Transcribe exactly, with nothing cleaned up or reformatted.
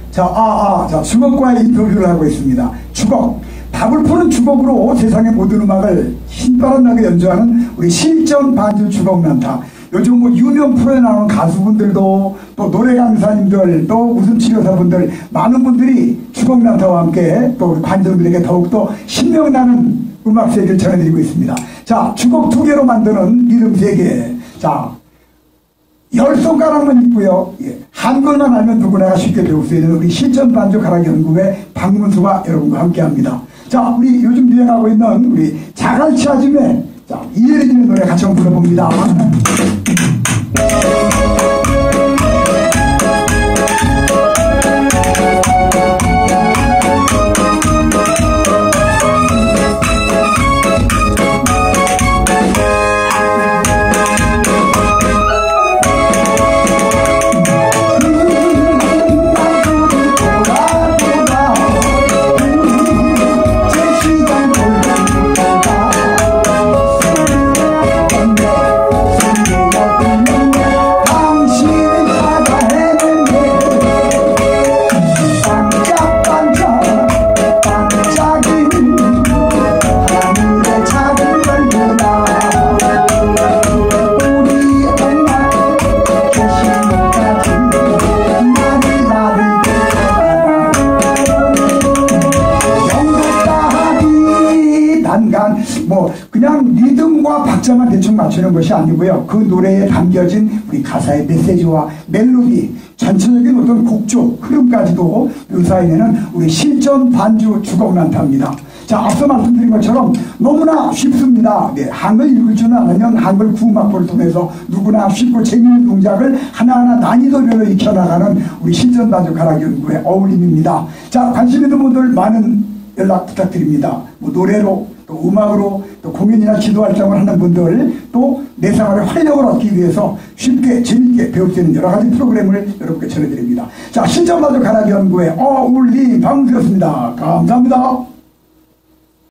자, 아, 아, 자, 주걱과의 인터뷰를 하고 있습니다. 주걱. 답을 푸는 주걱으로 세상의 모든 음악을 힘바람 나게 연주하는 우리 실전 반주 주걱 난타. 요즘 뭐 유명 프로에 나오는 가수분들도 또 노래 강사님들 또 웃음치료사분들 많은 분들이 주걱 난타와 함께 또 우리 관중들에게 더욱더 신명나는 음악 세계를 전해드리고 있습니다. 자, 주걱 두 개로 만드는 리듬 세 개. 자, 열 손가락만 있고요. 예, 한글만 알면 누구나 쉽게 배울 수 있는 우리 실전 반주 가락 연구회 박문수가 여러분과 함께 합니다. 자, 우리 요즘 유행하고 있는 우리 자갈치 아줌의 자, 이혜린의 노래 같이 한번 불러봅니다. 뭐 그냥 리듬과 박자만 대충 맞추는 것이 아니고요. 그 노래에 담겨진 우리 가사의 메시지와 멜로디, 전체적인 어떤 곡조, 흐름까지도 묘사해내는 우리 실전 반주 주걱 난타입니다. 자, 앞서 말씀드린 것처럼 너무나 쉽습니다. 네, 한글 읽을 줄 알면 한글 구음악보를 통해서 누구나 쉽고 재미있는 동작을 하나하나 난이도별로 익혀나가는 우리 실전 반주 가락 연구의 어울림입니다. 자, 관심 있는 분들 많은 연락 부탁드립니다. 뭐 노래로 또 음악으로 또 공연이나 지도 활동을 하는 분들 또 내 생활에 활력을 얻기 위해서 쉽게 재밌게 배울 수 있는 여러 가지 프로그램을 여러분께 전해드립니다. 자, 실전 반주 가락 연구의 어울림 방문드렸습니다. 감사합니다.